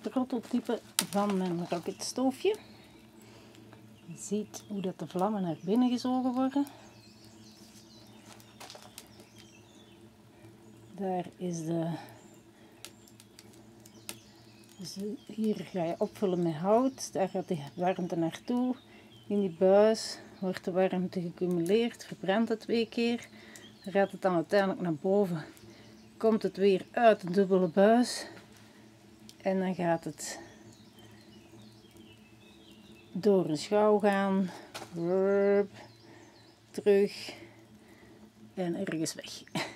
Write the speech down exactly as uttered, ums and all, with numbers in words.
prototype van mijn rocketstoofje. Je ziet hoe dat de vlammen naar binnen gezogen worden. Daar is de... Dus hier ga je opvullen met hout, daar gaat de warmte naartoe. In die buis wordt de warmte gecumuleerd, verbrandt het twee keer. Dan gaat het dan uiteindelijk naar boven, komt het weer uit de dubbele buis. En dan gaat het door een schouw gaan, terug en ergens weg.